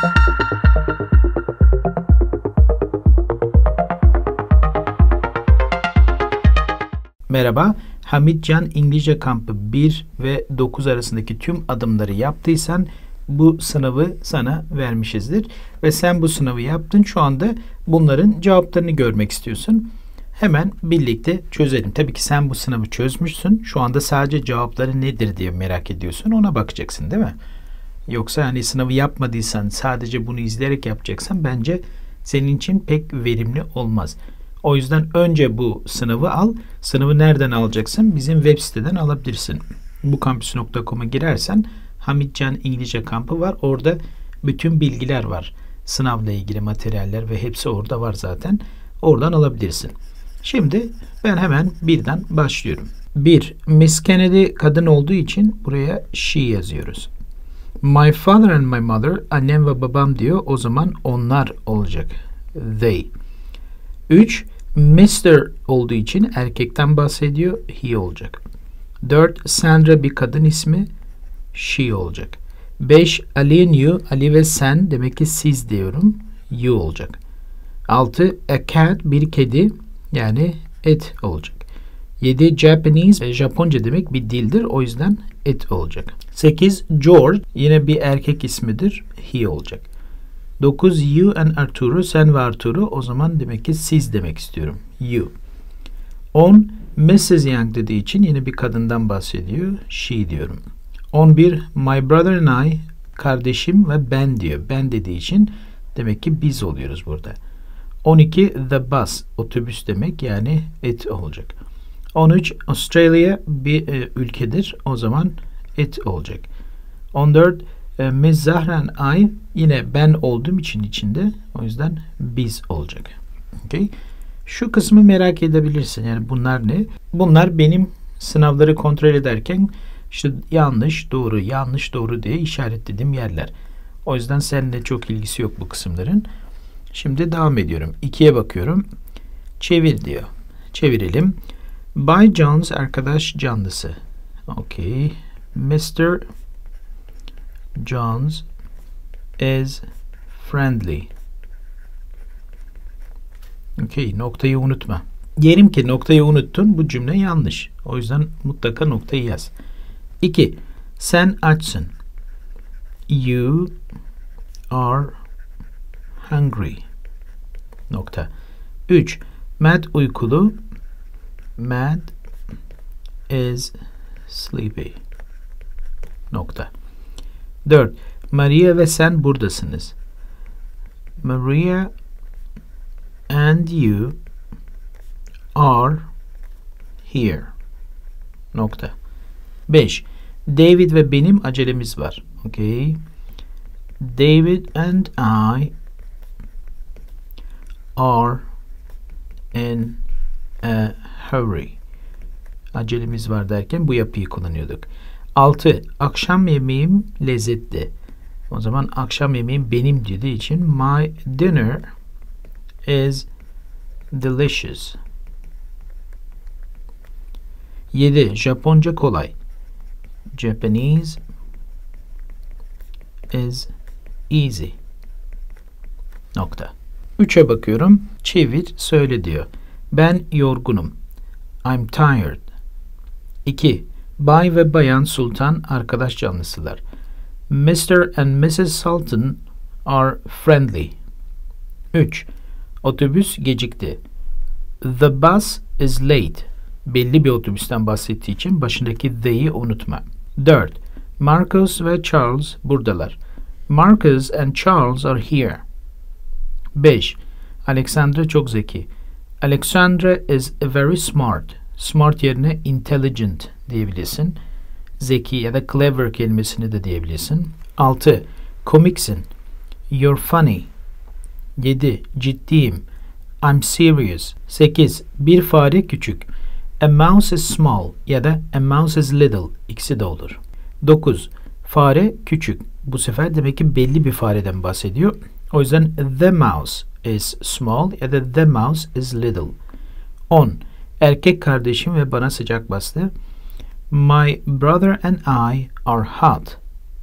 Merhaba, Hamitcan İngilizce Kampı 1 ve 9 arasındaki tüm adımları yaptıysan bu sınavı sana vermişizdir. Ve sen bu sınavı yaptın. Şu anda bunların cevaplarını görmek istiyorsun. Hemen birlikte çözelim. Tabii ki sen bu sınavı çözmüşsün. Şu anda sadece cevapları nedir diye merak ediyorsun. Ona bakacaksın, değil mi? Yoksa hani sınavı yapmadıysan, sadece bunu izleyerek yapacaksan bence senin için pek verimli olmaz. O yüzden önce bu sınavı al. Sınavı nereden alacaksın? Bizim web siteden alabilirsin. bukampüs.com'a girersen Hamitcan İngilizce Kampı var. Orada bütün bilgiler var. Sınavla ilgili materyaller ve hepsi orada var zaten. Oradan alabilirsin. Şimdi ben hemen birden başlıyorum. 1. Miss Kennedy kadın olduğu için buraya she yazıyoruz. My father and my mother, annem ve babam diyor. O zaman onlar olacak. They. 3. Mr. olduğu için erkekten bahsediyor. He olacak. 4. Sandra bir kadın ismi. She olacak. 5. Ali and you, Ali ve sen, demek ki siz diyorum. You olacak. 6. A cat bir kedi, yani it olacak. 7. Japanese, Japonca demek bir dildir. O yüzden it olacak. 8. George yine bir erkek ismidir. He olacak. 9. You and Arturo, sen ve Arturo, o zaman demek ki siz demek istiyorum. You. 10. Mrs. Young dediği için yine bir kadından bahsediyor. She diyorum. 11. My brother and I, kardeşim ve ben diyor. Ben dediği için demek ki biz oluyoruz burada. 12. The bus, otobüs demek, yani it olacak. 13. Australia bir ülkedir. O zaman it olacak. 14. Miss Zahra and I, yine ben olduğum için içinde. O yüzden biz olacak. Okay. Şu kısmı merak edebilirsin. Yani bunlar ne? Bunlar benim sınavları kontrol ederken işte yanlış, doğru, yanlış, doğru diye işaretlediğim yerler. O yüzden seninle çok ilgisi yok bu kısımların. Şimdi devam ediyorum. 2'ye bakıyorum. Çevir diyor. Çevirelim. Bay Jones arkadaş canlısı. Okay. Mr. Jones is friendly. Okay. Noktayı unutma. Diyelim ki noktayı unuttun. Bu cümle yanlış. O yüzden mutlaka noktayı yaz. 2. Sen açsın. You are hungry. Nokta. 3. Matt uykulu. Matt is sleepy. Nokta. 4. Maria ve sen buradasınız. Maria and you are here. Nokta. 5. David ve benim acelemiz var. Okay. David and I are in a hurry. Acelemiz var derken bu yapıyı kullanıyorduk. 6. Akşam yemeğim lezzetli. O zaman akşam yemeğim benim dediği için my dinner is delicious. 7. Japonca kolay. Japanese is easy. Nokta. 3'e bakıyorum. Çevir, söyle diyor. Ben yorgunum. I'm tired. 2. Bay ve Bayan Sultan arkadaş canlısılar. Mr. and Mrs. Sultan are friendly. 3. Otobüs gecikti. The bus is late. Belli bir otobüsten bahsettiği için başındaki the'yi unutma. 4. Marcus ve Charles buradalar. Marcus and Charles are here. 5. Alexandra çok zeki. Alexandra is very smart. Smart yerine intelligent diyebilirsin. Zeki ya da clever kelimesini de diyebilirsin. 6. Komiksin. You're funny. 7. Ciddiyim. I'm serious. 8. Bir fare küçük. A mouse is small ya da a mouse is little. İkisi de olur. 9. Fare küçük. Bu sefer demek ki belli bir fareden bahsediyor. O yüzden the mouse is small ya da the mouse is little. 10. Erkek kardeşim ve bana sıcak bastı. My brother and I are hot.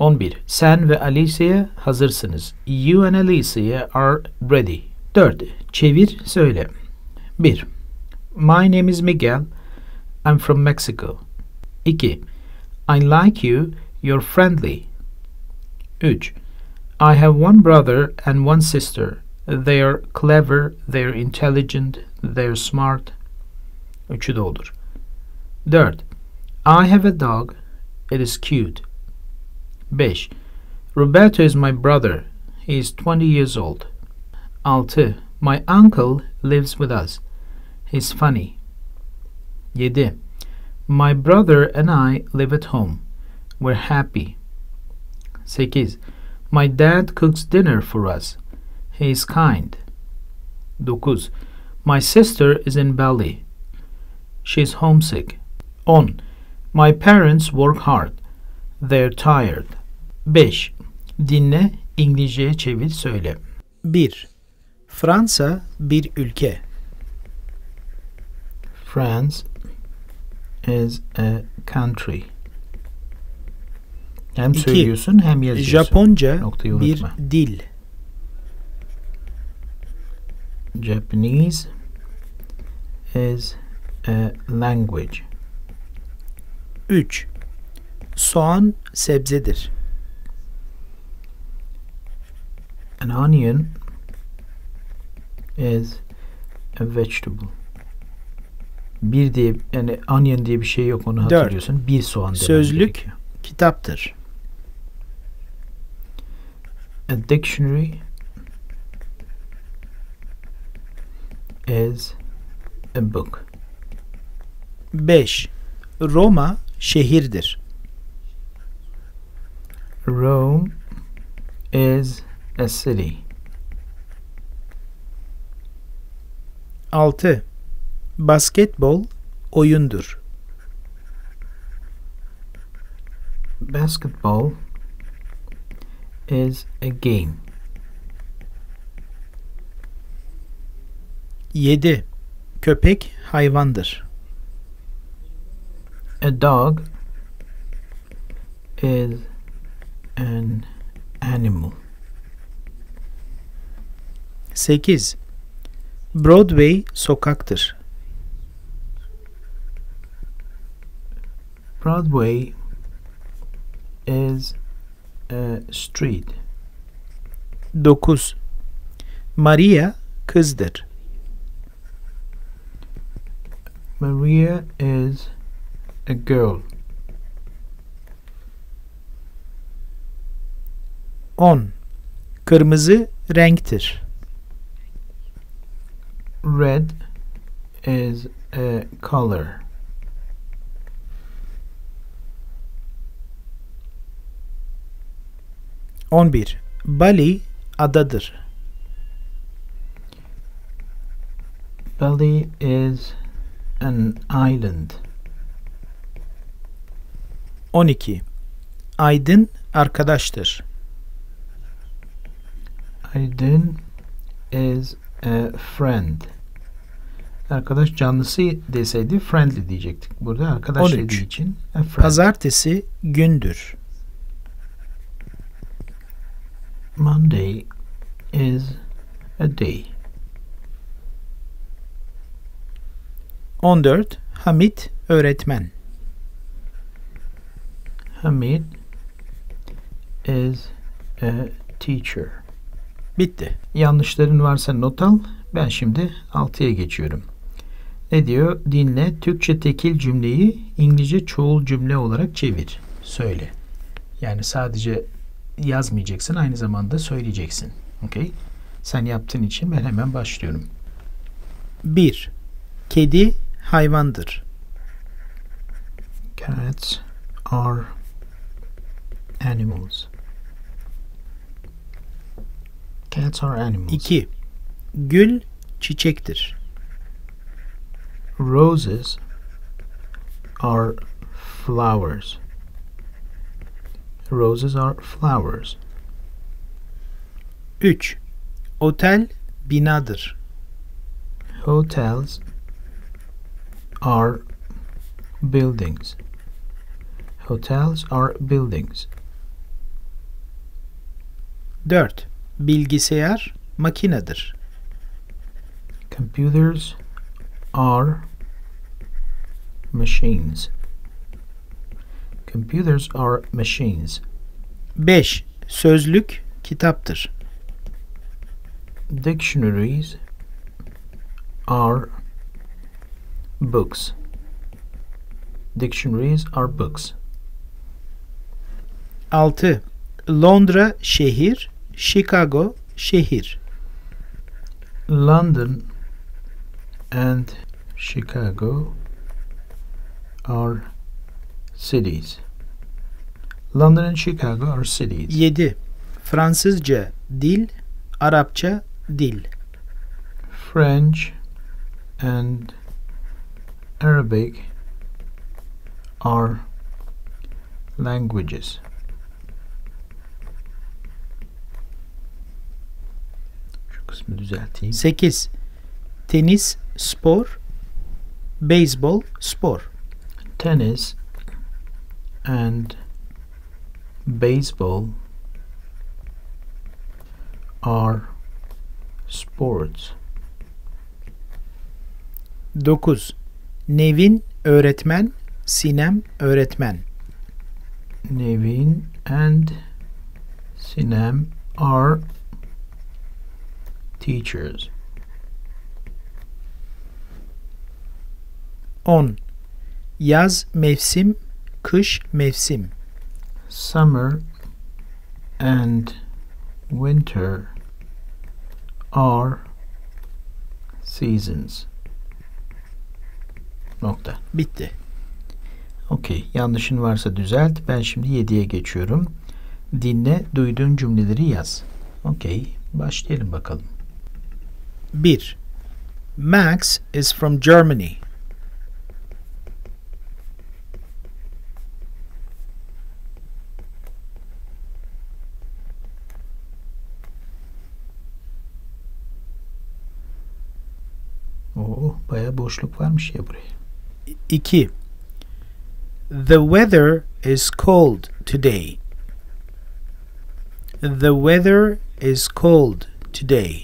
11. Sen ve Alicia hazırsınız. You and Alicia are ready. 4. Çevir, söyle. 1. My name is Miguel. I'm from Mexico. 2. I like you. You're friendly. 3. I have one brother and one sister. They are clever, they're intelligent, they're smart. 3'ü doldur. 4. I have a dog. It is cute. 5. Roberto is my brother. He is 20 years old. 6. My uncle lives with us. He's funny. 7. My brother and I live at home. We're happy. 8. My dad cooks dinner for us. He is kind. 9. My sister is in Bali. She's homesick. 10. My parents work hard. They're tired. 5. Dinle, İngilizceye çevir, söyle. 1. Fransa bir ülke. France is a country. Hem 2. söylüyorsun hem yazıyorsun. Japonca Noktayı bir unutma. dil. Japanese is a language. 3. Soğan sebzedir. An onion is a vegetable. Bir diye, yani onion diye bir şey yok, onu Dört. hatırlıyorsun. Bir soğan demen Sözlük gerekiyor. kitaptır. A dictionary is a book. 5. Roma şehirdir. Rome is a city. 6. Basketbol oyundur. Basketball is a game. 7. Köpek hayvandır. A dog is an animal. 8. Broadway sokaktır. Broadway is a street. 9. Maria kızdır. Maria is a girl. 10. Kırmızı renktir. Red is a color. Bir. Bali adadır. Bali is an island. 12. Aydın arkadaştır. Aydın is a friend. Arkadaş canlısı deseydi friendly diyecektik. Burada arkadaş 13. dediği için a friend. Pazartesi gündür. Monday is a day. 14. Hamit öğretmen. Hamid is a teacher. Bitti. Yanlışların varsa not al. Ben şimdi 6'ya geçiyorum. Ne diyor? Dinle. Türkçe tekil cümleyi İngilizce çoğul cümle olarak çevir. Söyle. Yani sadece yazmayacaksın. Aynı zamanda söyleyeceksin. Okay? Sen yaptığın için ben hemen başlıyorum. 1. Kedi hayvandır. Cats are animals. Cats are animals. 2. Gül çiçektir. Roses are flowers. Roses are flowers. 3. Otel binadır. Hotels are buildings. Hotels are buildings. 4. Bilgisayar makinedir. Computers are machines. Computers are machines. 5. Sözlük kitaptır. Dictionaries are books. Dictionaries are books. 6. Londra şehir, Chicago şehir. London and Chicago are cities. London and Chicago are cities. 7. Fransızca dil, Arapça dil. French and Arabic are languages. Şu kısmı düzelteyim. 8. Tenis spor, beyzbol spor. Tennis and baseball are sports. 9. Nevin öğretmen, Sinem öğretmen. Nevin and Sinem are teachers. 10. Yaz mevsim, kış mevsim. Summer and winter are seasons. Nokta. Bitti. Okey. Yanlışın varsa düzelt. Ben şimdi 7'ye geçiyorum. Dinle, duyduğun cümleleri yaz. Okey. Başlayalım bakalım. 1. Max is from Germany. Oo, bayağı boşluk varmış ya buraya. 2. The weather is cold today. The weather is cold today.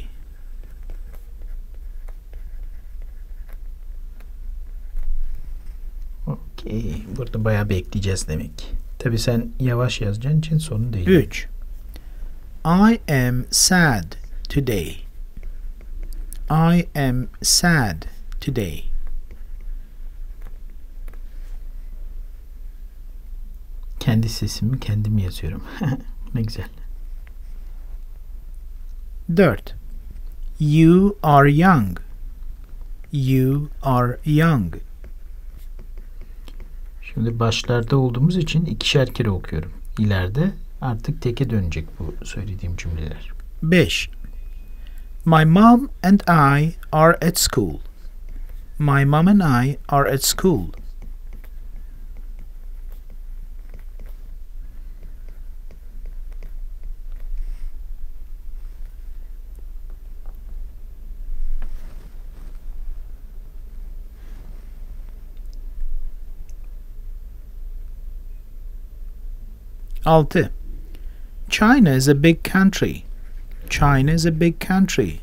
Okey. Burada bayağı bekleyeceğiz demek. Tabii sen yavaş yazacağın için sorun değil. 3. I am sad today. I am sad today. Kendi sesimi kendim yazıyorum. Ne güzel. 4. You are young. You are young. Şimdi başlarda olduğumuz için ikişer kere okuyorum. İleride artık teke dönecek bu söylediğim cümleler. 5. My mom and I are at school. My mom and I are at school. Altı. China is a big country. China is a big country.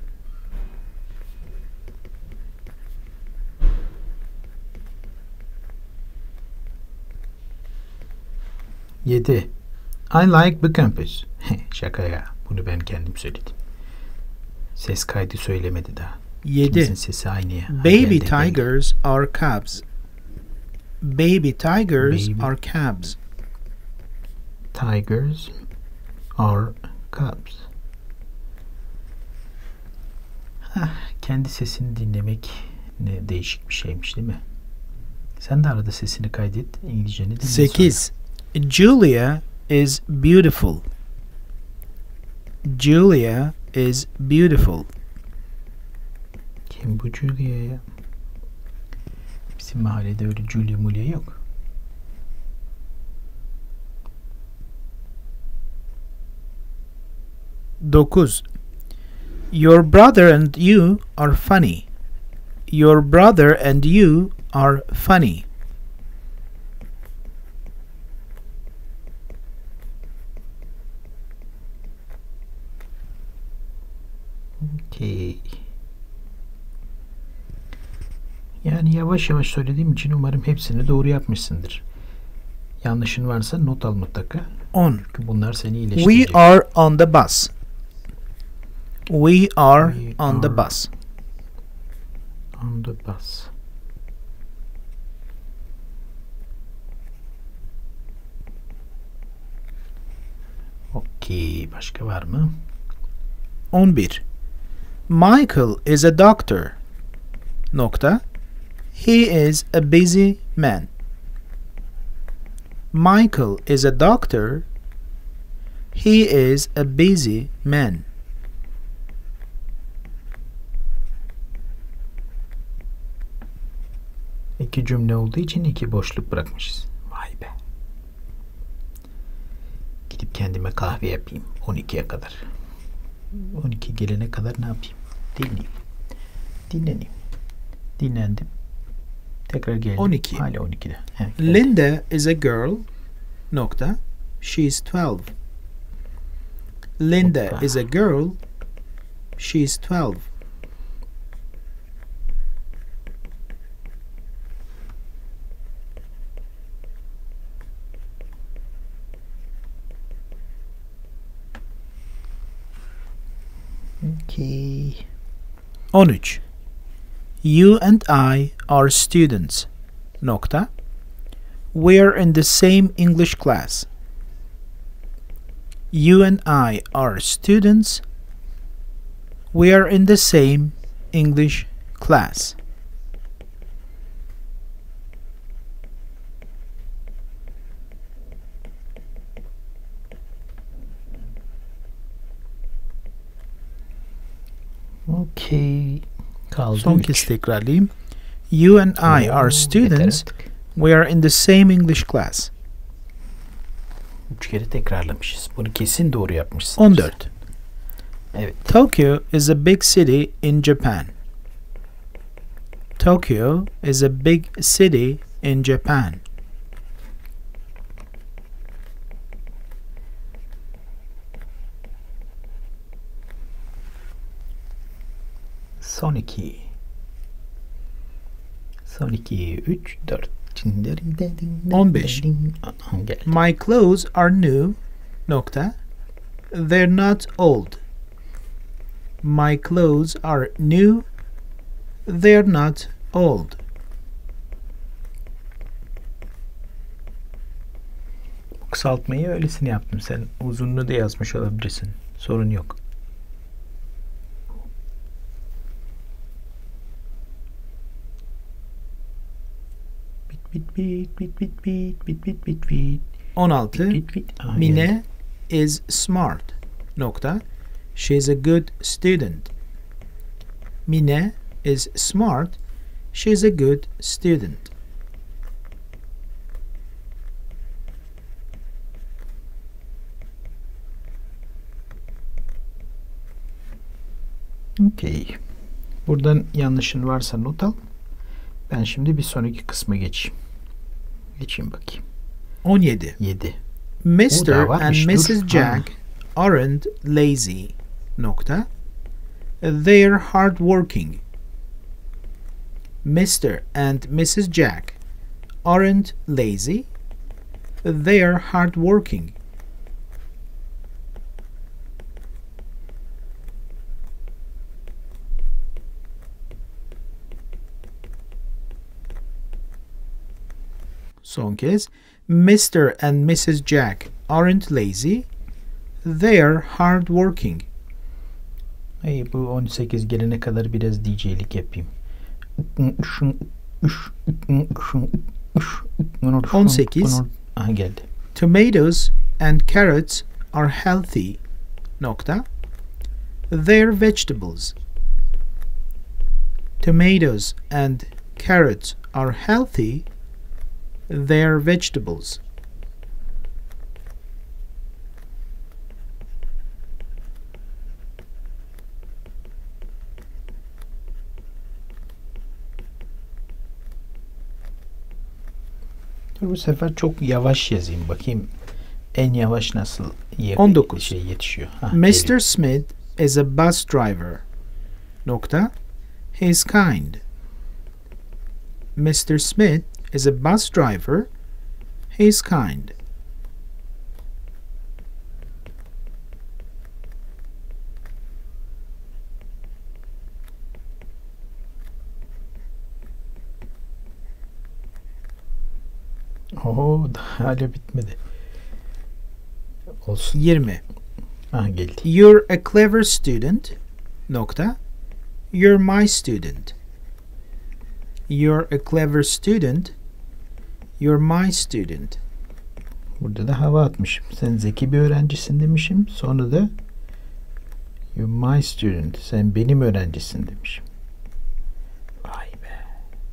Yedi. I like the campus. Şaka ya. Bunu ben kendim söyledim. Ses kaydı söylemedi daha. 7. İkimizin sesi aynı ya. Baby tigers are cubs. Baby tigers Baby. are cubs. Tigers are cubs. Kendi sesini dinlemek ne değişik bir şeymiş değil mi? Sen de arada sesini kaydet. İngilizceni dinle. 8. Julia is beautiful. Julia is beautiful. Kim bu Julia ya? Bizim mahallede öyle Julia Mulia yok. 9. Your brother and you are funny. Your brother and you are funny. Okay. Yani yavaş yavaş söylediğim için umarım hepsini doğru yapmışsındır. Yanlışın varsa not al mutlaka. 10. Çünkü bunlar seni iyileştirecek. We are on the bus. We are on the bus. On the bus. Okay. Başka var mı? 11. Michael is a doctor. Nokta. He is a busy man. Michael is a doctor. He is a busy man. İki cümle olduğu için iki boşluk bırakmışız. Vay be. Gidip kendime kahve yapayım 12'ye kadar. 12 gelene kadar ne yapayım? Dinleneyim. Dinlendim. Tekrar geldim. 12. Hala 12'de. Evet. Linda is a girl. Nokta. She is 12. Linda Hoppa. is a girl. She is 12. Okay. 13. You and I are students. Nokta. We are in the same English class. You and I are students. We are in the same English class. Okay. Kaldı Son 3. kez tekrarlayayım. You and I are students. We are in the same English class. 3 kere tekrarlamışız. Bunu kesin doğru yapmışsınız. 14. Evet. Tokyo is a big city in Japan. Tokyo is a big city in Japan. Son 2. Son 2, 3, 4. 15. Geldi. My clothes are new. Nokta. They're not old. My clothes are new. They're not old. Kısaltmayı öylesine yaptım. Sen uzunluğu da yazmış olabilirsin. Sorun yok. Bit bit bit bit bit bit bit bit bit 16. bit bit. Aha, geldi. Mine is smart. Nokta. She is a good student. Mine is smart. She is a good student. Okay. Buradan yanlışın varsa not al. Ben şimdi bir sonraki kısma geçeyim. Geçeyim bakayım. 17. 7. Mr. daha and varmış, dur. Mrs. Jack aren't lazy. Nokta. They're hardworking. Mr. and Mrs. Jack aren't lazy. They're hardworking. Son kez. Mr. and Mrs. Jack aren't lazy. They're hardworking. Hey, bu 18 gelene kadar biraz DJ'lik yapayım. 18. Aha, geldi. Tomatoes and carrots are healthy. Nokta. They're vegetables. Tomatoes and carrots are healthy. They're vegetables. Dur, bu sefer çok yavaş yazayım. Bakayım en yavaş nasıl 19. yetişiyor. Ha, Mr. geliyor. Smith is a bus driver. nokta. He's kind. Mr. Smith is a bus driver. He's kind. Oho, hala bitmedi. Olsun. 20. Geldi. You're a clever student. Nokta. You're my student. You're a clever student. You're my student. Burada da hava atmışım. Sen zeki bir öğrencisin demişim. Sonra da you're my student. Sen benim öğrencisin demişim. Vay be.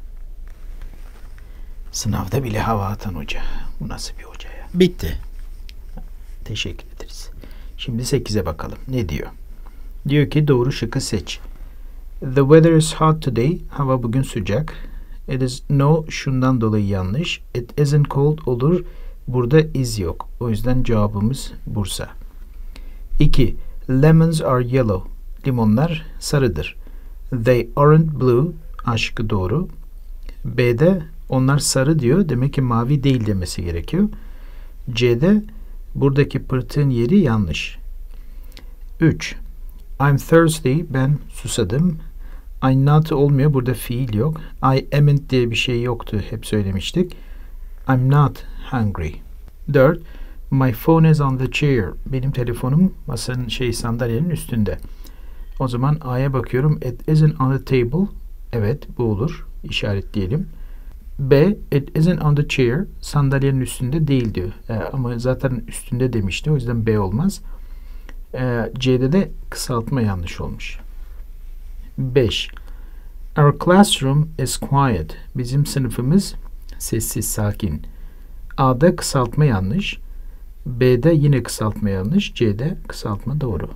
Sınavda bile hava atan hoca. Bu nasıl bir hoca ya? Bitti. Teşekkür ederiz. Şimdi 8'e bakalım. Ne diyor? Diyor ki doğru şıkkı seç. The weather is hot today. Hava bugün sıcak. It is no, şundan dolayı yanlış. It isn't cold olur. Burada is yok. O yüzden cevabımız Bursa. 2. Lemons are yellow. Limonlar sarıdır. They aren't blue. A şıkkı doğru. B'de onlar sarı diyor. Demek ki mavi değil demesi gerekiyor. C'de buradaki pırtığın yeri yanlış. 3. I'm thirsty. Ben susadım. I'm not olmuyor. Burada fiil yok. I amn't diye bir şey yoktu. Hep söylemiştik. I'm not hungry. 4. My phone is on the chair. Benim telefonum masanın sandalyenin üstünde. O zaman A'ya bakıyorum. It isn't on the table. Evet, bu olur. İşaretleyelim. B. It isn't on the chair. Sandalyenin üstünde değil diyor. Ama zaten üstünde demişti. O yüzden B olmaz. C'de de kısaltma yanlış olmuş. 5. Our classroom is quiet. Bizim sınıfımız sessiz, sakin. A'da kısaltma yanlış. B'de yine kısaltma yanlış. C'de kısaltma doğru.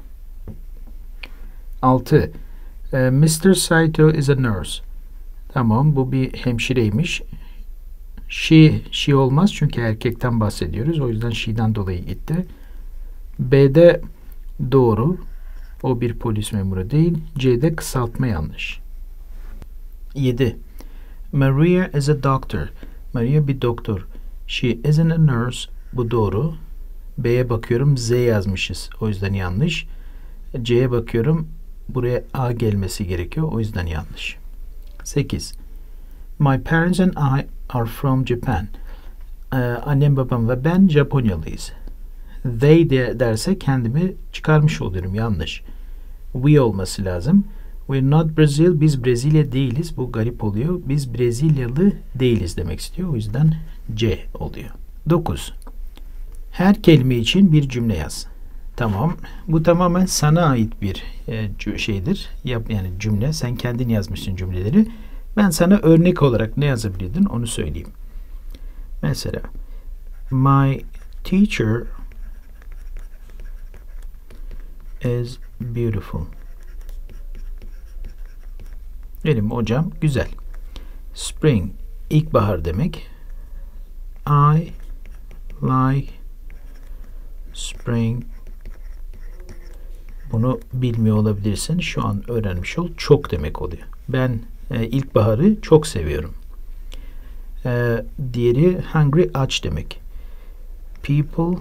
6. Mr. Saito is a nurse. Tamam, bu bir hemşireymiş. She olmaz çünkü erkekten bahsediyoruz. O yüzden she'den dolayı gitti. B'de doğru. O bir polis memuru değil. C'de kısaltma yanlış. 7. Maria is a doctor. Maria bir doktor. She isn't a nurse. Bu doğru. B'ye bakıyorum. Z yazmışız. O yüzden yanlış. C'ye bakıyorum. Buraya A gelmesi gerekiyor. O yüzden yanlış. 8. My parents and I are from Japan. Annem, babam ve ben Japonyalıyız. They derse kendimi çıkarmış oluyorum. Yanlış. We olması lazım. We're not Brazil. Biz Brezilya değiliz. Bu garip oluyor. Biz Brezilyalı değiliz demek istiyor. O yüzden C oluyor. 9. Her kelime için bir cümle yaz. Tamam. Bu tamamen sana ait bir şeydir. Yani cümle. Sen kendin yazmışsın cümleleri. Ben sana örnek olarak ne yazabilirdin onu söyleyeyim. Mesela My teacher is beautiful. Benim hocam güzel. Spring, ilkbahar demek. I like spring. Bunu bilmiyor olabilirsin. Şu an öğrenmiş ol. Çok demek oluyor. Ben ilkbaharı çok seviyorum. Diğeri hungry, aç demek. People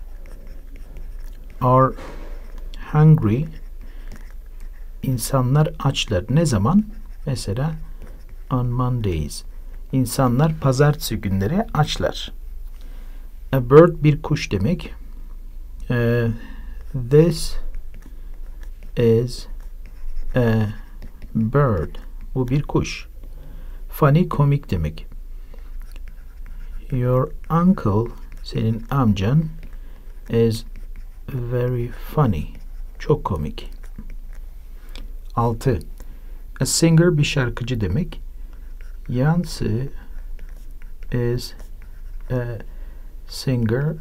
are hungry. İnsanlar açlar. Ne zaman? Mesela on Mondays. İnsanlar pazartesi günleri açlar. A bird bir kuş demek. This is a bird. Bu bir kuş. Funny komik demek. Your uncle, senin amcan, is very funny. Çok komik. 6. A singer bir şarkıcı demek. Yancy is a singer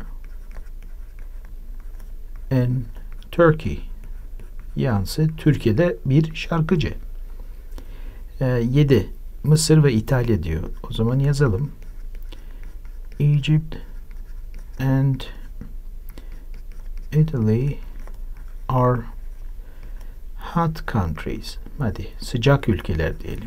in Turkey. Yancy Türkiye'de bir şarkıcı. 7. Mısır ve İtalya diyor. O zaman yazalım. Egypt and Italy are hot countries. Hadi sıcak ülkeler diyelim.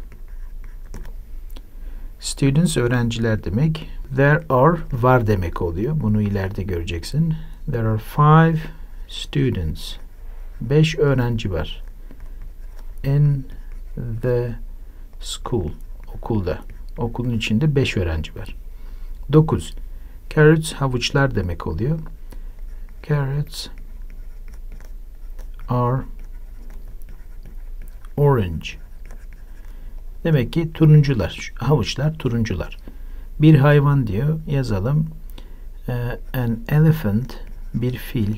Students öğrenciler demek. There are var demek oluyor. Bunu ileride göreceksin. There are 5 students. 5 öğrenci var. In the school. Okulda. Okulun içinde 5 öğrenci var. 9. Carrots havuçlar demek oluyor. Carrots are orange. Demek ki turuncular. Havuçlar turuncular. Bir hayvan diyor. Yazalım. An elephant, bir fil,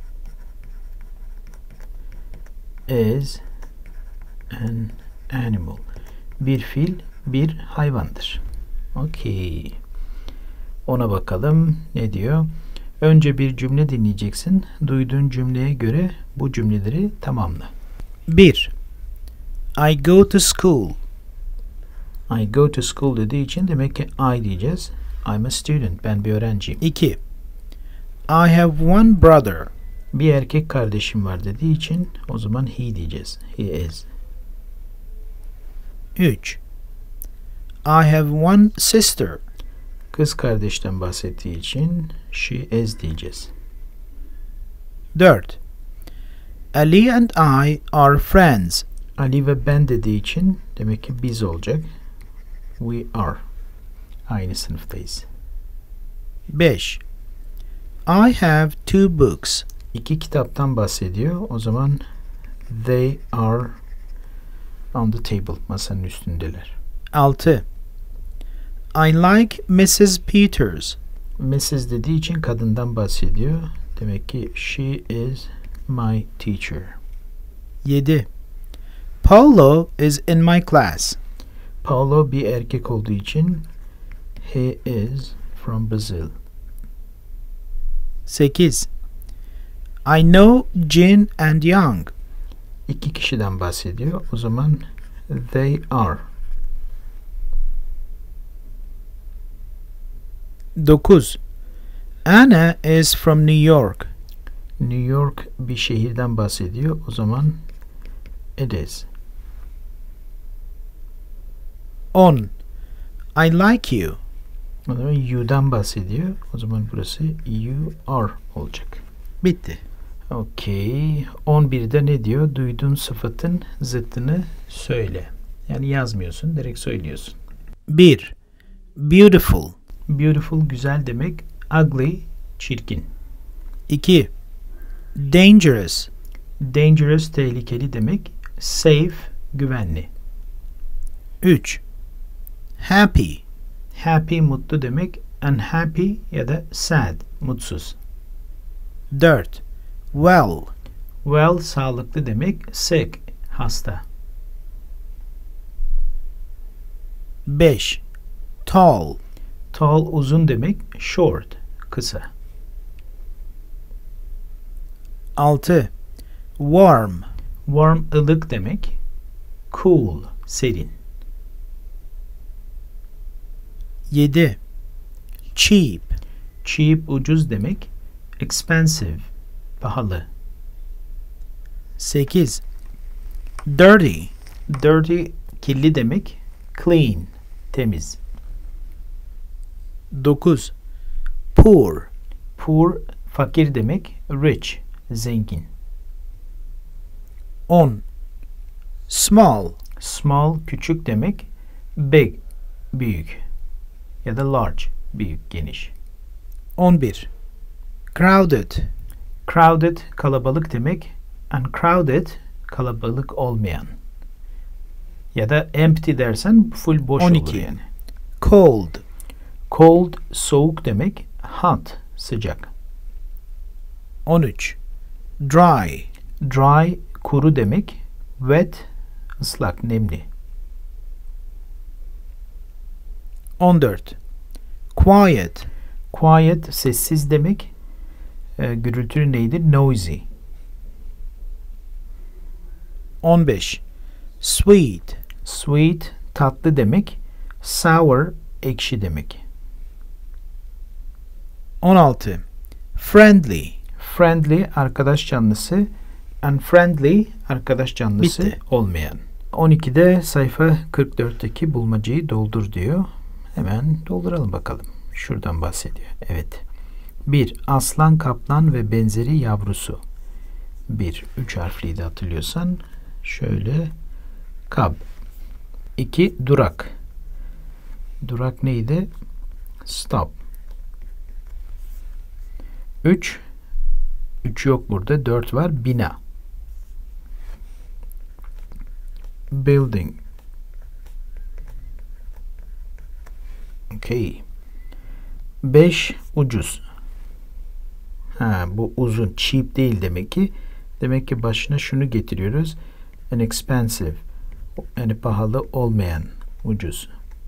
is an animal. Bir fil bir hayvandır. Okay. Ona bakalım. Ne diyor? Önce bir cümle dinleyeceksin. Duyduğun cümleye göre bu cümleleri tamamla. 1. I go to school. I go to school dediği için demek ki I diyeceğiz. I'm a student. Ben bir öğrenciyim. 2. I have one brother. Bir erkek kardeşim var dediği için o zaman he diyeceğiz. He is. 3. I have one sister. Kız kardeşten bahsettiği için she is diyeceğiz. 4. Ali and I are friends. Ali ve ben dediği için demek ki biz olacak. We are. Aynı sınıftayız. 5. I have 2 books. 2 kitaptan bahsediyor. O zaman they are on the table. Masanın üstündeler. 6. I like Mrs. Peters. Mrs. dediği için kadından bahsediyor. Demek ki she is my teacher. 7. Paulo is in my class. Paulo bir erkek olduğu için he is from Brazil. 8. I know Jin and Yang. 2 kişiden bahsediyor. O zaman they are. 9. Anna is from New York. New York bir şehirden bahsediyor. O zaman it is. 10. I like you. O zaman you'dan bahsediyor. O zaman burası you are olacak. Bitti. Okay. 11'de ne diyor? Duyduğun sıfatın zıttını söyle. Yani yazmıyorsun, direkt söylüyorsun. 1. Beautiful. Beautiful güzel demek. Ugly çirkin. 2. Dangerous. Dangerous tehlikeli demek. Safe güvenli. 3. Happy. Happy mutlu demek. Unhappy ya da sad mutsuz. 4. Well. Well sağlıklı demek. Sick hasta. 5. Tall. Tall uzun demek. Short kısa. 6. Warm. Warm ılık demek. Cool serin. 7. Cheap. Cheap ucuz demek. Expensive pahalı. 8. Dirty. Dirty kirli demek. Clean temiz. 9. Poor. Poor fakir demek. Rich zengin. 10. Small. Small küçük demek. Big büyük ya da large büyük geniş. 11. Crowded. Crowded kalabalık demek. Uncrowded kalabalık olmayan. Ya da empty dersen full boş 12. olur yani. Cold. Cold soğuk demek. Hot sıcak. 13. Dry. Dry kuru demek. Wet ıslak nemli. 14. Quiet. Quiet sessiz demek. Gürültülü neydi? Noisy. 15. Sweet. Sweet tatlı demek. Sour ekşi demek. 16. Friendly. Friendly arkadaş canlısı. Unfriendly, arkadaş canlısı Bitti. olmayan. 12'de sayfa 44'teki bulmacayı doldur diyor. Hemen dolduralım bakalım. Şuradan bahsediyor. Evet. 1. Aslan, kaplan ve benzeri yavrusu. 1. 3 harfliydi hatırlıyorsan. Şöyle. Cub. 2. Durak. Durak neydi? Stop. 3. 3 yok burada. 4 var. Bina. Building. Okay. 5. Ucuz. Bu uzun. Cheap değil demek ki. Demek ki başına şunu getiriyoruz. Inexpensive. Yani pahalı olmayan. Ucuz.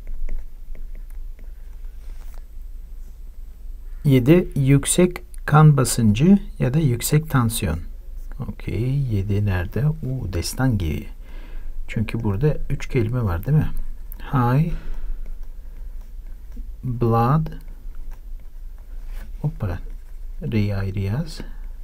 7. Yüksek kan basıncı ya da yüksek tansiyon. Okay. 7 nerede? Destan gibi. Çünkü burada 3 kelime var değil mi? High blood R'yi ayrı yaz.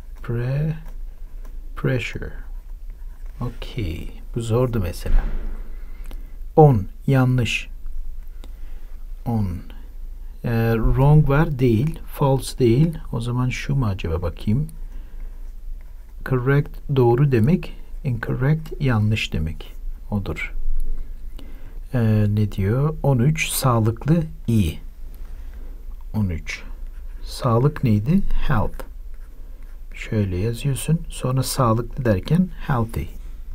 Pressure. Okay. Bu zordu mesela. 10. Yanlış. 10. Wrong var değil. False değil. O zaman şu mu acaba bakayım. Correct doğru demek. Incorrect yanlış demek. Odur. Ne diyor? 13. Sağlıklı iyi. 13. Sağlık neydi? Health. Şöyle yazıyorsun. Sonra sağlıklı derken healthy.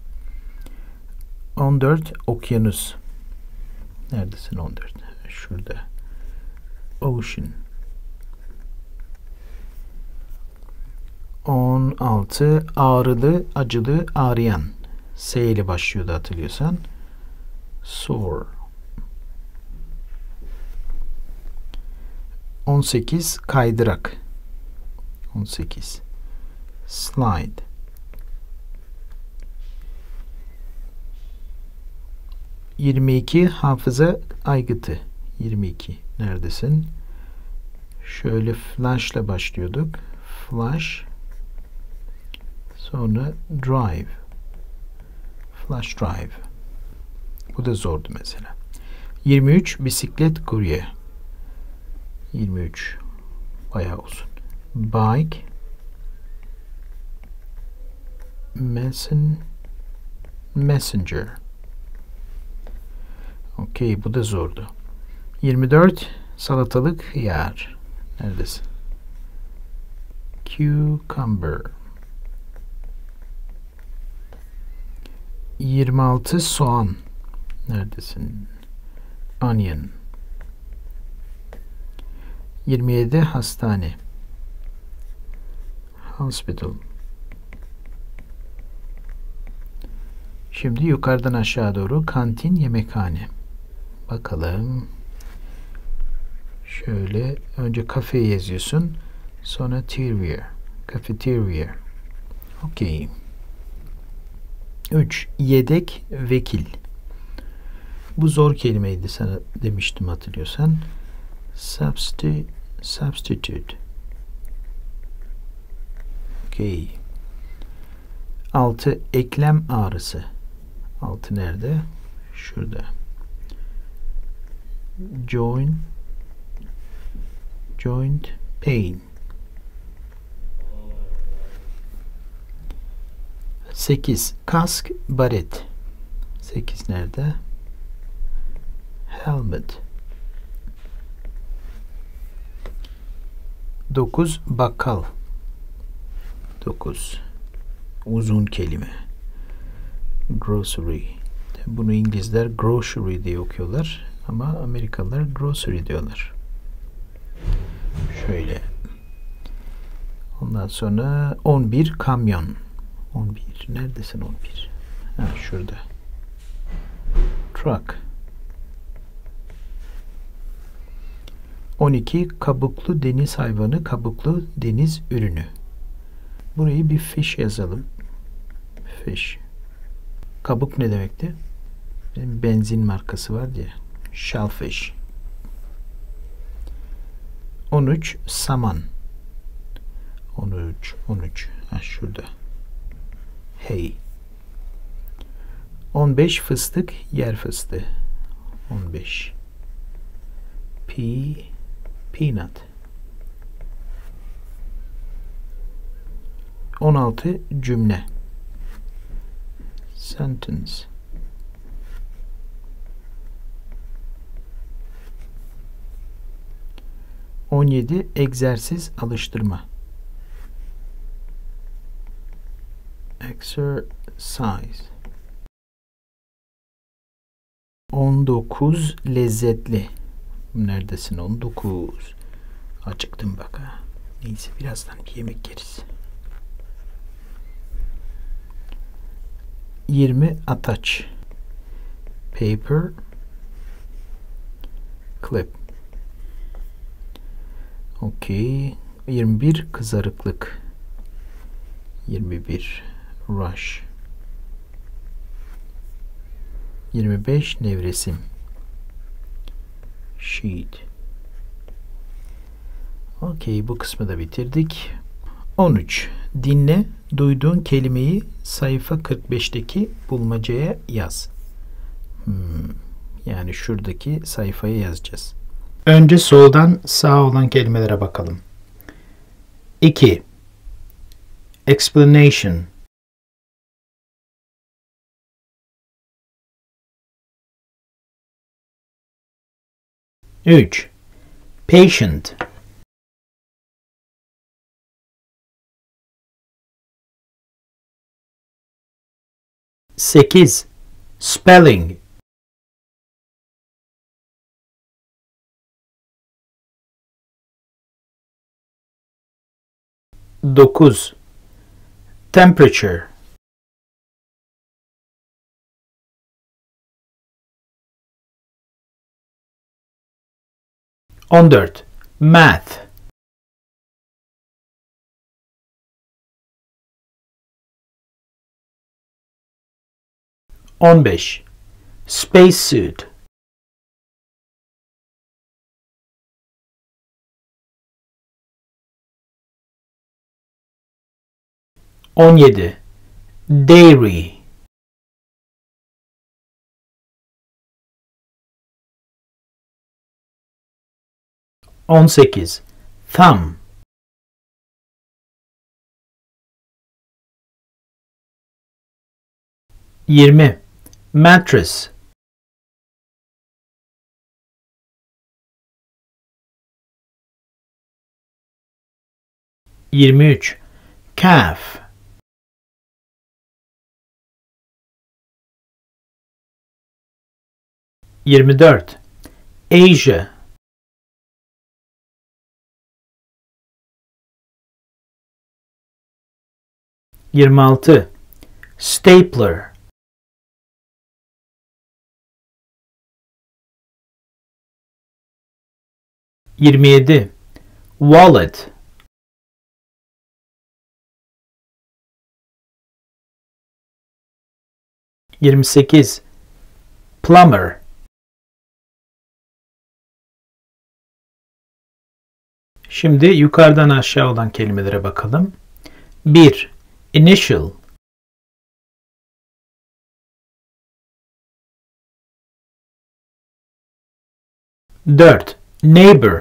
14. Okyanus. Neredesin 14? Şurada. Ocean. 16. Ağrılı, acılı, ağrıyan. S ile başlıyordu hatırlıyorsan. Sore. 18. Kaydırak. 18. Slide. 22. Hafıza aygıtı. 22. Neredesin? Şöyle flash ile başlıyorduk. Flash. Sonra drive. Flash drive. Bu da zordu mesela. 23. Bisiklet kurye. 23. Bayağı olsun. Bike. Messenger. Okay, bu da zordu. 24. Salatalık hıyar. Neredesin? Cucumber. 26. Soğan. Neredesin? Onion. 27. Hastane. Hospital. Şimdi yukarıdan aşağı doğru kantin, yemekhane. Bakalım. Şöyle önce kafe yazıyorsun. Sonra cafeteria. Okay. 3. Yedek vekil. Bu zor kelimeydi sana demiştim hatırlıyorsan. Substitute. Okay. 6. Eklem ağrısı. 6 nerede? Şurada. Joint pain. 8. Kask, baret. 8 nerede? Helmet. 9. Bakkal. 9. Uzun kelime. Grocery. Bunu İngilizler grocery diye okuyorlar ama Amerikalılar grocery diyorlar. Şöyle. Ondan sonra 11. Kamyon. 11. Neredesin 11? Şurada. Truck. 12. Kabuklu deniz hayvanı, kabuklu deniz ürünü. Burayı bir fish yazalım. Fish. Kabuk ne demekti? Benim benzin markası var diye. Shellfish. 13. Saman. 13. Şurada. hay. 15 fıstık, yer fıstığı. 15. Peanut. 16 cümle. Sentence. 17 egzersiz, alıştırma. Exercise. 19 lezzetli. Neredesin 19? Acıktım bak ha. Neyse birazdan bir yemek yeriz. 20 ataç. Paper clip. Okey. 21 kızarıklık. 21 rush. 25 nevresim. Sheet. Okey, bu kısmı da bitirdik. 13. Dinle, duyduğun kelimeyi sayfa 45'teki bulmacaya yaz. Yani şuradaki sayfaya yazacağız. Önce soldan sağa olan kelimelere bakalım. 2. Explanation. 3. Patient. 8. Spelling. 9. Temperature. 14. Math. 15. Spacesuit. 17. Dairy. 18. Thumb. 20. Mattress. 23. Calf. 24. Asia. 26. Stapler. 27. Wallet. 28. Plumber. Şimdi yukarıdan aşağı olan kelimelere bakalım. 1. Initial. 4. Neighbor.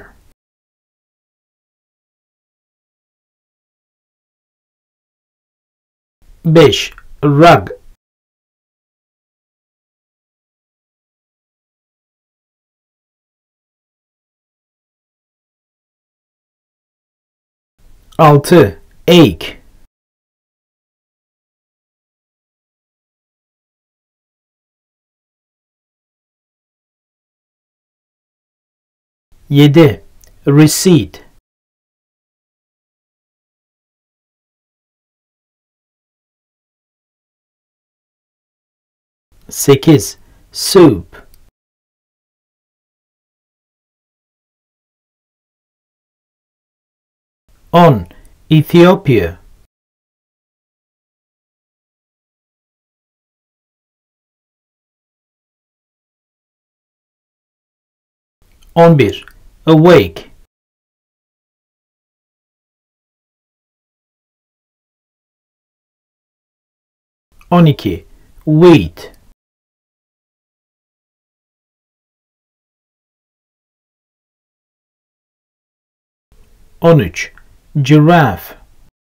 5. Rug. 6. Ache. 7. Receipt. 8. Soup. 10. Ethiopia. 11. Awake. 12. Wheat. On üç. Giraffe.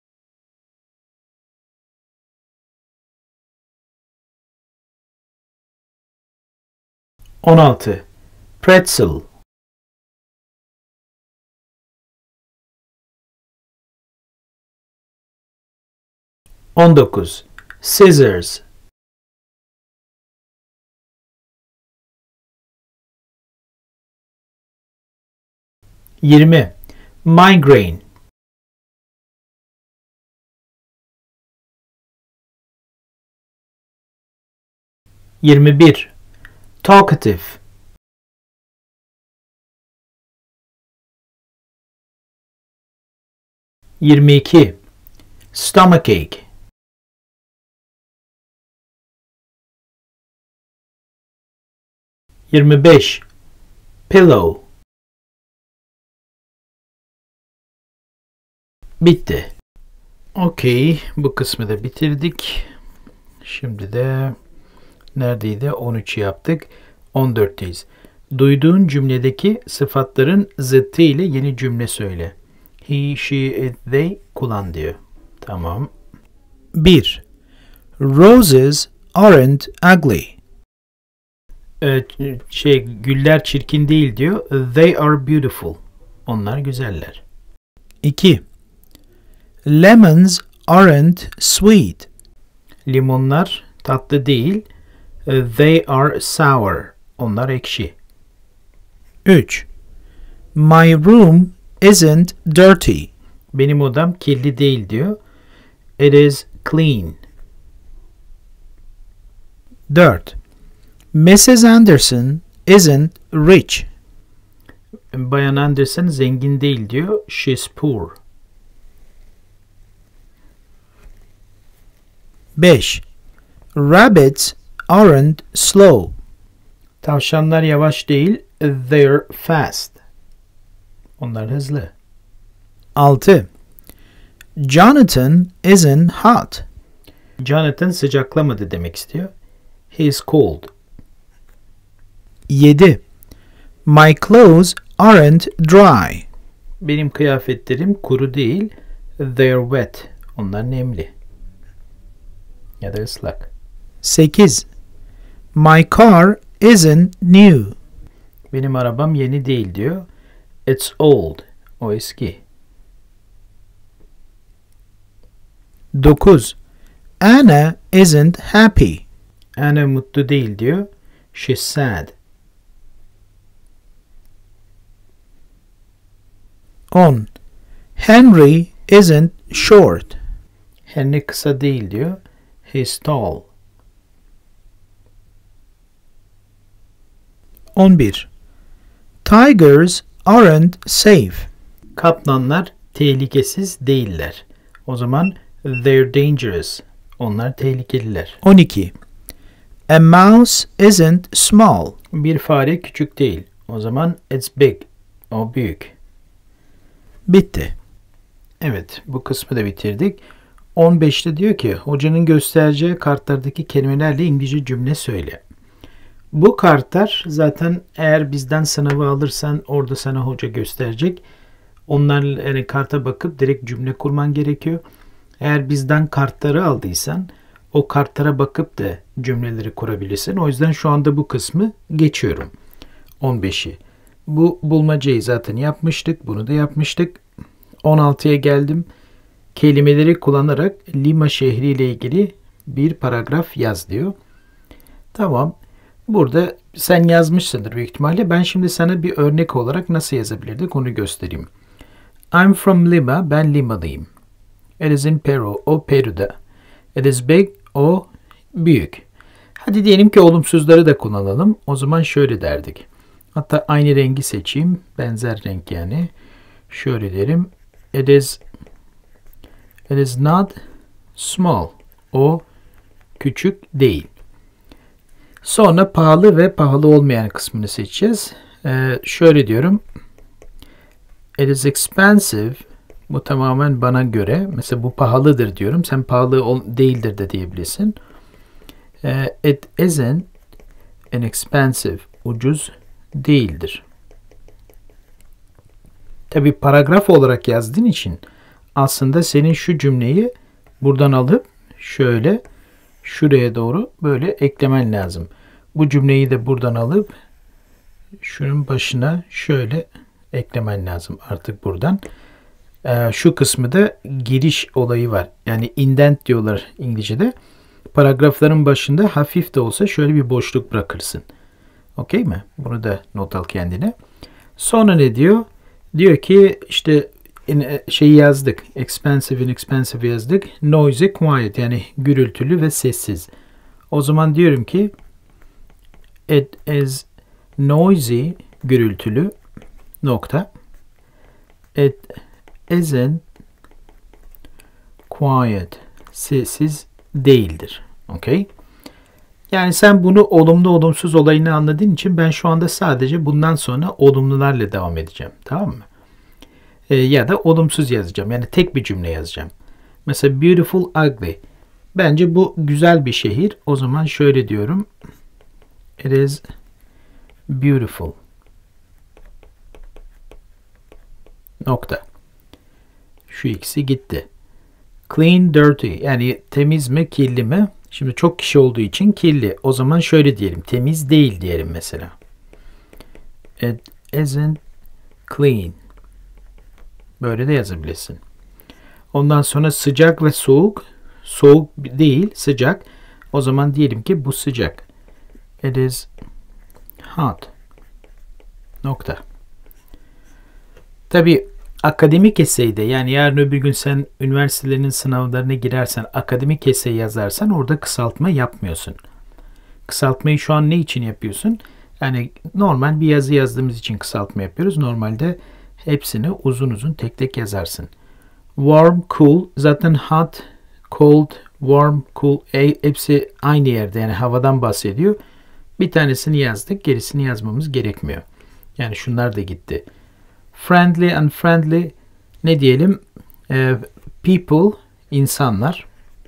On altı. Pretzel. On dokuz. Scissors. Yirmi. Migraine. Yirmi bir. Talkative. Yirmi iki. Stomachache. Yirmi beş. Pillow. Bitti. Okey, bu kısmı da bitirdik. Şimdi de neredeydi? 13'ü yaptık. 14'teyiz. Duyduğun cümledeki sıfatların zıttı ile yeni cümle söyle. He, she, it, they kullan diyor. Tamam. 1. Roses aren't ugly. Güller çirkin değil diyor. They are beautiful. Onlar güzeller. 2. Lemons aren't sweet. Limonlar tatlı değil. They are sour. Onlar ekşi. 3. My room isn't dirty. Benim odam kirli değil diyor. It is clean. 4. Mrs. Anderson isn't rich. Bayan Anderson zengin değil diyor. She's poor. 5. Rabbits aren't slow. Tavşanlar yavaş değil. They're fast. Onlar hızlı. 6. Jonathan isn't hot. Jonathan sıcaklamadı demek istiyor. He's cold. 7. My clothes aren't dry. Benim kıyafetlerim kuru değil. They're wet. Onlar nemli. Ya da ıslak. 8. My car isn't new. Benim arabam yeni değil diyor. It's old. O eski. 9. Anna isn't happy. Anna mutlu değil diyor. She's sad. 10. Henry isn't short. Henry kısa değil diyor. He's tall. 11. Tigers aren't safe. Kaplanlar tehlikesiz değiller. O zaman they're dangerous. Onlar tehlikeliler. 12. A mouse isn't small. Bir fare küçük değil. O zaman it's big. O büyük. Bitti. Evet, bu kısmı da bitirdik. 15'te diyor ki hocanın göstereceği kartlardaki kelimelerle İngilizce cümle söyle. Bu kartlar zaten eğer bizden sınavı alırsan orada sana hoca gösterecek. Onlarla yani karta bakıp direkt cümle kurman gerekiyor. Eğer bizden kartları aldıysan o kartlara bakıp da cümleleri kurabilirsin. O yüzden şu anda bu kısmı geçiyorum. 15'i. Bu bulmacayı zaten yapmıştık. Bunu da yapmıştık. 16'ya geldim. Kelimeleri kullanarak Lima şehri ile ilgili bir paragraf yaz diyor. Tamam. Burada sen yazmışsındır büyük ihtimalle. Ben şimdi sana bir örnek olarak nasıl yazabilirdik onu göstereyim. I'm from Lima. Ben Limalıyım. It is in Peru. O Peru'da. It is big. O büyük. Hadi diyelim ki olumsuzları da kullanalım. O zaman şöyle derdik. Hatta aynı rengi seçeyim. Benzer renk yani. Şöyle derim. It is not small. O küçük değil. Sonra pahalı ve pahalı olmayan kısmını seçeceğiz. Şöyle diyorum. It is expensive. Bu tamamen bana göre. Mesela bu pahalıdır diyorum. Sen pahalı değildir de diyebilirsin. It isn't inexpensive. Ucuz değildir. Tabi paragraf olarak yazdığın için aslında senin şu cümleyi buradan alıp şöyle şuraya doğru böyle eklemen lazım. Bu cümleyi de buradan alıp şunun başına şöyle eklemen lazım artık buradan. Şu kısmı da giriş olayı var. Yani indent diyorlar İngilizce'de. Paragrafların başında hafif de olsa şöyle bir boşluk bırakırsın. Okey mi? Bunu da not al kendine. Sonra ne diyor? Diyor ki işte şeyi yazdık. Expensive, inexpensive yazdık. Noisy, quiet yani gürültülü ve sessiz. O zaman diyorum ki it is noisy, gürültülü nokta. It isn't quiet, sessiz değildir. Okay? Yani sen bunu olumlu olumsuz olayını anladığın için ben şu anda sadece bundan sonra olumlularla devam edeceğim. Tamam mı? Ya da olumsuz yazacağım. Yani tek bir cümle yazacağım. Mesela beautiful, ugly. Bence bu güzel bir şehir. O zaman şöyle diyorum. It is beautiful. Nokta. Şu ikisi gitti. Clean, dirty. Yani temiz mi, kirli mi? Şimdi çok kişi olduğu için kirli. O zaman şöyle diyelim. Temiz değil diyelim mesela. It isn't clean. Böyle de yazabilirsin. Ondan sonra sıcak ve soğuk. Soğuk değil, sıcak. O zaman diyelim ki bu sıcak. It is hot. Nokta. Tabii akademik essay'de yani yarın öbür gün sen üniversitelerin sınavlarına girersen akademik essay yazarsan orada kısaltma yapmıyorsun. Kısaltmayı şu an ne için yapıyorsun? Yani normal bir yazı yazdığımız için kısaltma yapıyoruz. Normalde hepsini uzun uzun tek tek yazarsın. Warm, cool. Zaten hot, cold, warm, cool hepsi aynı yerde. Yani havadan bahsediyor. Bir tanesini yazdık. Gerisini yazmamız gerekmiyor. Yani şunlar da gitti. Friendly, unfriendly ne diyelim? People, insanlar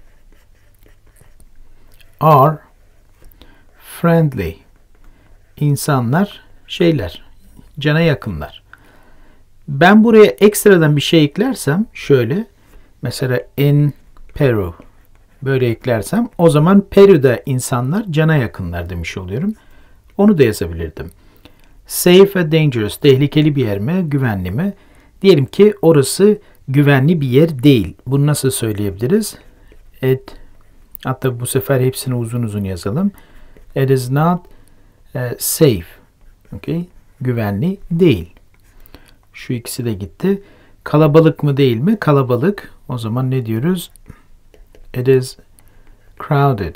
are friendly. İnsanlar, şeyler, cana yakınlar. Ben buraya ekstradan bir şey eklersem şöyle mesela in Peru böyle eklersem o zaman Peru'da insanlar cana yakınlar demiş oluyorum. Onu da yazabilirdim. Safe ve dangerous. Tehlikeli bir yer mi? Güvenli mi? Diyelim ki orası güvenli bir yer değil. Bunu nasıl söyleyebiliriz? Hatta bu sefer hepsini uzun uzun yazalım. It is not safe. Okay? Güvenli değil. Şu ikisi de gitti. Kalabalık mı değil mi? Kalabalık. O zaman ne diyoruz? It is crowded.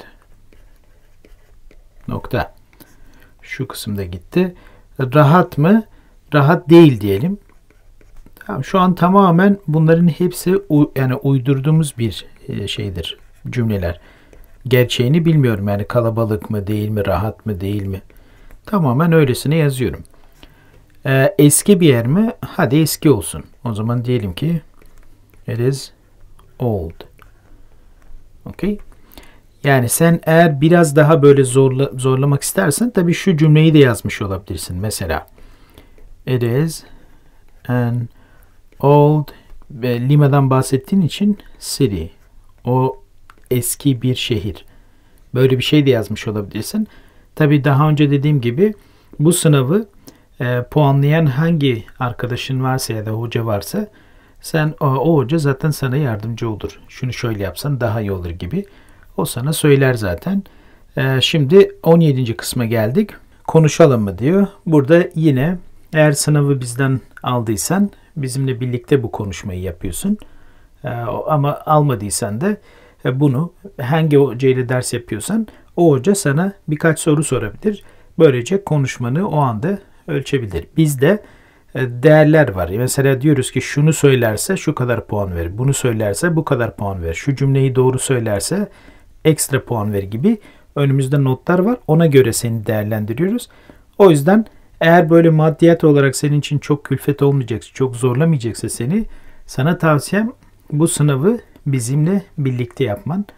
Nokta. Şu kısım da gitti. Rahat mı? Rahat değil diyelim. Tamam, şu an tamamen bunların hepsi yani uydurduğumuz bir şeydir. Cümleler. Gerçeğini bilmiyorum. Yani kalabalık mı değil mi? Rahat mı değil mi? Tamamen öylesine yazıyorum. Eski bir yer mi? Hadi eski olsun. O zaman diyelim ki it is old. Okay? Yani sen eğer biraz daha böyle zorlamak istersen tabii şu cümleyi de yazmış olabilirsin. Mesela it is an old ve Lima'dan bahsettiğin için city. O eski bir şehir. Böyle bir şey de yazmış olabilirsin. Tabii daha önce dediğim gibi bu sınavı puanlayan hangi arkadaşın varsa ya da hoca varsa sen o hoca zaten sana yardımcı olur. Şunu şöyle yapsan daha iyi olur gibi. O sana söyler zaten. Şimdi 17. kısma geldik. Konuşalım mı diyor. Burada yine eğer sınavı bizden aldıysan bizimle birlikte bu konuşmayı yapıyorsun. Ama almadıysan da bunu hangi hocayla ders yapıyorsan o hoca sana birkaç soru sorabilir. Böylece konuşmanı o anda ölçebilir. Bizde değerler var. Mesela diyoruz ki şunu söylerse şu kadar puan verir. Bunu söylerse bu kadar puan verir. Şu cümleyi doğru söylerse ekstra puan verir gibi önümüzde notlar var. Ona göre seni değerlendiriyoruz. O yüzden eğer böyle maddiyat olarak senin için çok külfet olmayacaksa, çok zorlamayacaksa sana tavsiyem bu sınavı bizimle birlikte yapman.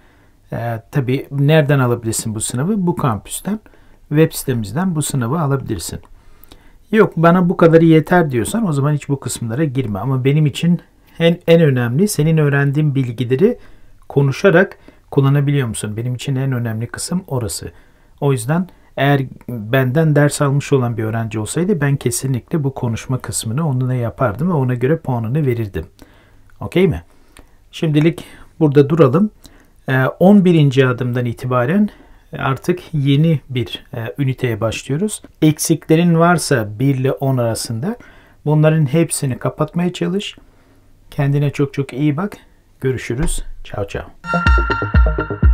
Tabii nereden alabilirsin bu sınavı? Bu kampüsten, web sitemizden bu sınavı alabilirsin. Yok, bana bu kadarı yeter diyorsan o zaman hiç bu kısımlara girme. Ama benim için en önemli senin öğrendiğin bilgileri konuşarak kullanabiliyor musun? Benim için en önemli kısım orası. O yüzden eğer benden ders almış olan bir öğrenci olsaydı ben kesinlikle bu konuşma kısmını onunla yapardım ve ona göre puanını verirdim. Okey mi? Şimdilik burada duralım. 11. adımdan itibaren artık yeni bir üniteye başlıyoruz. Eksiklerin varsa 1 ile 10 arasında bunların hepsini kapatmaya çalış. Kendine çok çok iyi bak. Görüşürüz. Ciao ciao.